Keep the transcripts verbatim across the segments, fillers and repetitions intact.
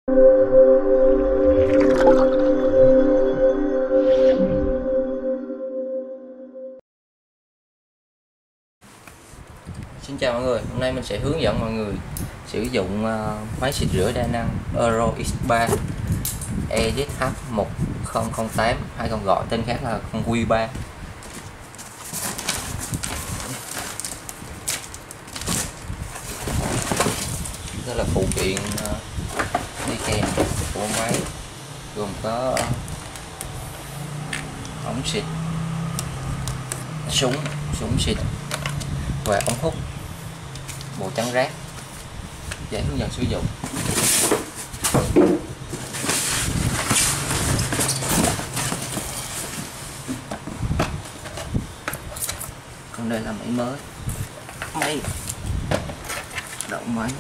Xin chào mọi người, hôm nay mình sẽ hướng dẫn mọi người sử dụng uh, máy xịt rửa đa năng Euro X ba E Z H một không không tám hay còn gọi tên khác là con Q ba. Đó là phụ kiện uh, đi kèm của máy, gồm có ống xịt, súng súng xịt và ống hút, bộ trắng rác, giấy hướng dẫn sử dụng. Còn đây là máy mới, máy động máy.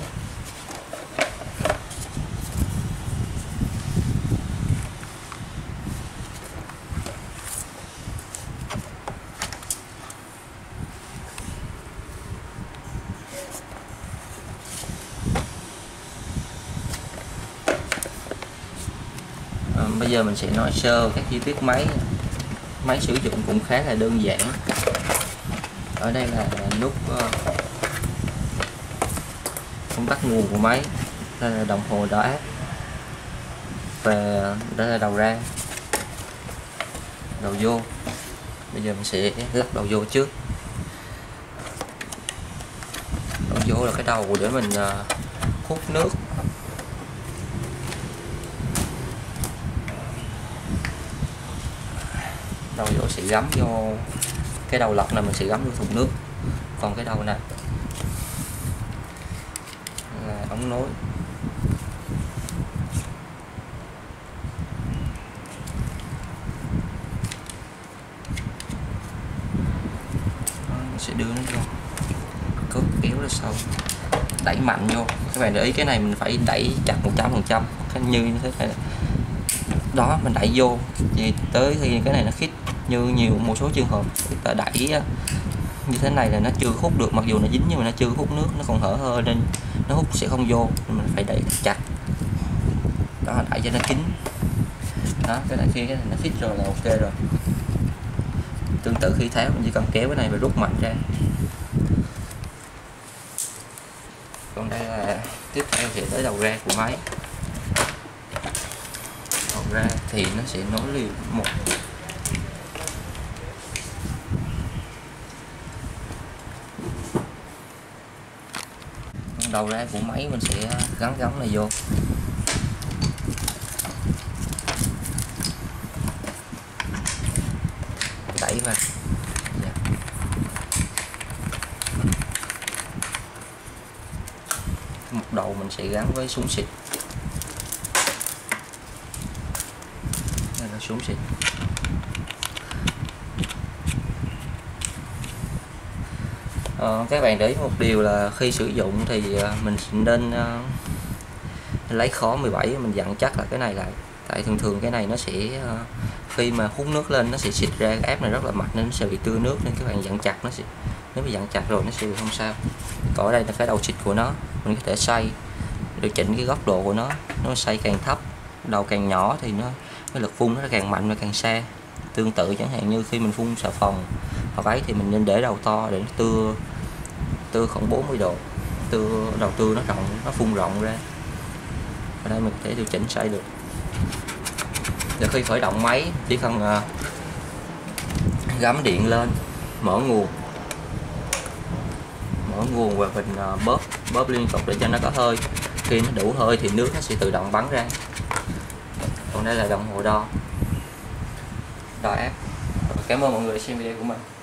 À, bây giờ mình sẽ nói sơ các chi tiết máy. Máy sử dụng cũng khá là đơn giản. Ở đây là nút uh, công tắc nguồn của máy, đây là đồng hồ đo áp, và đây là đầu ra, đầu vô. Bây giờ mình sẽ lắp đầu vô trước. Đầu vô là cái đầu để mình uh, hút nước. Đầu vô sẽ gắm vô cái đầu lọc này, mình sẽ gắm vô thùng nước. Còn cái đầu này là ống nối. Mình sẽ đưa nó vô, cướp kéo ra sau, đẩy mạnh vô. Các bạn để ý cái này mình phải đẩy chặt một trăm phần trăm, như thế này đó, mình đẩy vô thì tới khi cái này nó khít. Như nhiều một số trường hợp người ta đẩy như thế này là nó chưa hút được, mặc dù nó dính nhưng mà nó chưa hút nước, nó còn hở hơi nên nó hút sẽ không vô, nên mình phải đẩy chặt đó, đẩy cho nó kín đó. Cái này khi cái này nó khít rồi là ok rồi. Tương tự khi tháo mình chỉ cần kéo cái này và rút mạnh ra. Còn đây là tiếp theo thì tới đầu ra của máy. Đầu ra thì nó sẽ nối liền một đầu ra của máy, mình sẽ gắn gắn này vô. Đẩy vào. Dạ. Một đầu mình sẽ gắn với súng xịt. Đây là súng xịt. Ờ, các bạn để ý một điều là khi sử dụng thì mình nên uh, lấy khó mười bảy mình dặn chắc là cái này lại, tại thường thường cái này nó sẽ uh, khi mà hút nước lên nó sẽ xịt ra, cái áp này rất là mạnh nên nó sẽ bị tưa nước, nên các bạn dặn chặt nó sẽ, nếu mà dặn chặt rồi nó sẽ không sao. Còn ở đây là cái đầu xịt của nó, mình có thể xoay điều chỉnh cái góc độ của nó, nó xoay càng thấp, đầu càng nhỏ thì nó cái lực phun nó càng mạnh và càng xa. Tương tự chẳng hạn như khi mình phun xà phòng hoặc ấy thì mình nên để đầu to để nó tưa tưa khoảng bốn mươi độ, tưa đầu tưa nó rộng, nó phun rộng ra. Ở đây mình có thể điều chỉnh xoay được. Để khi khởi động máy chỉ cần uh, gắm điện lên, mở nguồn mở nguồn và mình uh, bóp bóp liên tục để cho nó có hơi. Khi nó đủ hơi thì nước nó sẽ tự động bắn ra. Còn đây là đồng hồ đo đo áp. Cảm ơn mọi người xem video của mình.